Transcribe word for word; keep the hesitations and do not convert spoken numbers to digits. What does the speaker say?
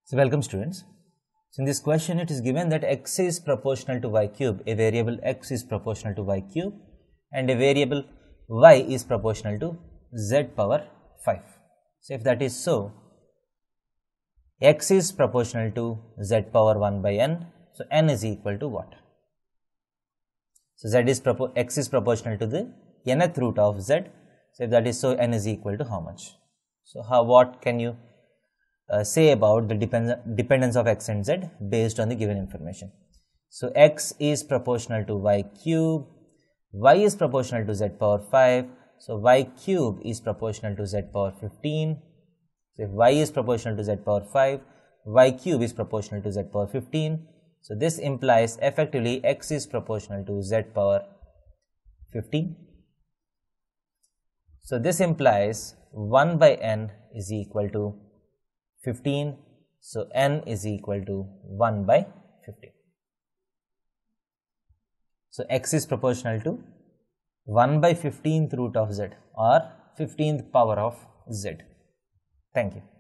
So welcome students. So in this question it is given that x is proportional to y cube, a variable x is proportional to y cube and a variable y is proportional to z power five. So if that is so, x is proportional to z power one by n, so n is equal to what? So z is propo x is proportional to the nth root of z, so if that is so, n is equal to how much? So how what can you Uh, say about the depend dependence of x and z based on the given information. So x is proportional to y cube, y is proportional to z power five, so y cube is proportional to z power fifteen. So if y is proportional to z power five, y cube is proportional to z power fifteen. So this implies effectively x is proportional to z power fifteen. So this implies one by n is equal to fifteen, so n is equal to one by fifteen. So x is proportional to one by fifteenth root of z or fifteenth power of z. Thank you.